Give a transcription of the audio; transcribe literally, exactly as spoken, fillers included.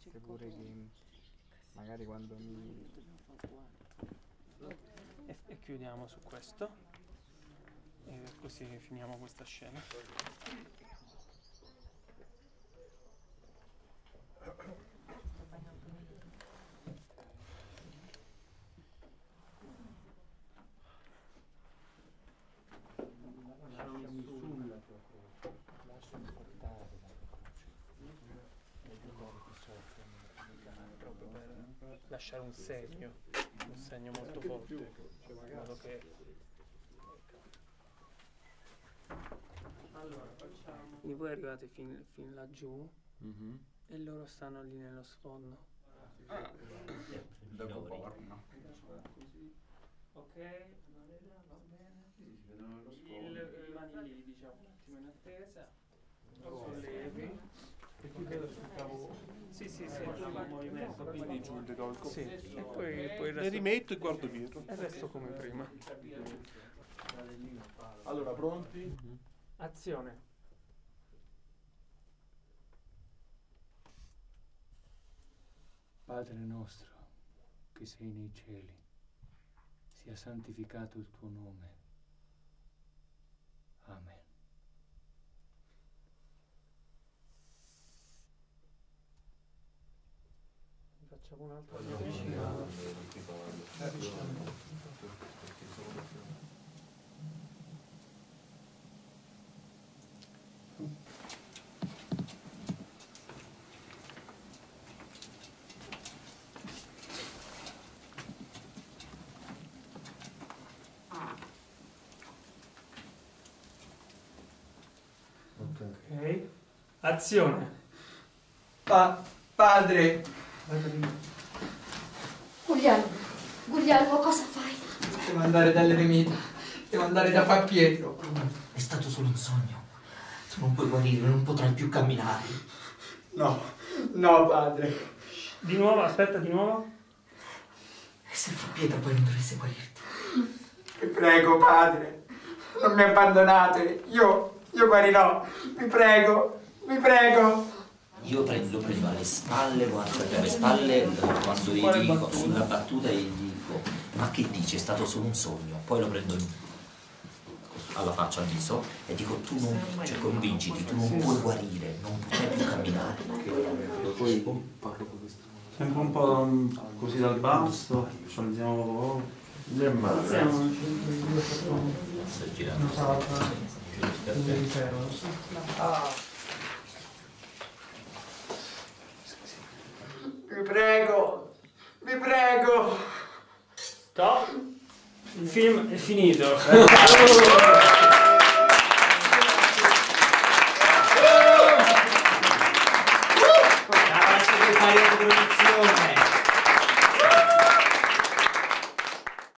forse pure che magari quando mi... E, e chiudiamo su questo. E così finiamo questa scena. Lasciami sulla tua croce, lasciami portare la tua croce. E il cuore che soffre, proprio per Lasciare un segno, un segno molto forte, in modo che... Allora, facciamo... Quindi voi arrivate fin, fin laggiù, mm-hmm, e loro stanno lì nello sfondo. Ah, dopo porno. Ok, va bene. Il, le mani lì, diciamo, un attimo in attesa. Sollevi. E qui vedo sul cavo. Sì, sì, sì, il movimento. Quindi giù il cavo. Sì, e poi, poi il Le resto, rimetto e guardo dietro. il resto come prima. Allora, pronti? Mm-hmm. Azione. Padre nostro, che sei nei cieli, sia santificato il tuo nome. Amen. Facciamo un'altra vicino. Ok, azione. Pa padre. Guglielmo, Guglielmo, cosa fai? Devo andare dall'eremita. Devo andare da Fa Pietro. È stato solo un sogno. Tu non puoi guarire, non potrai più camminare. No, no, padre. Di nuovo, aspetta, di nuovo. E se Fa Pietro poi non dovesse guarirti? Vi prego, padre. Non mi abbandonate. Io, io guarirò. Vi prego, vi prego. Io prendo, lo prendo alle spalle, guarda, alle spalle quando gli dico, sulla battuta e gli dico, ma che dici, è stato solo un sogno. Poi lo prendo alla faccia, al viso, e dico, tu non, cioè convinciti, tu non puoi guarire, non potrai più camminare. Poi parlo con questo. Sempre un po' così dal basso, ci alziamo poco. Le mani. Sto girando. Vi prego, vi prego. Stop. Il film è finito.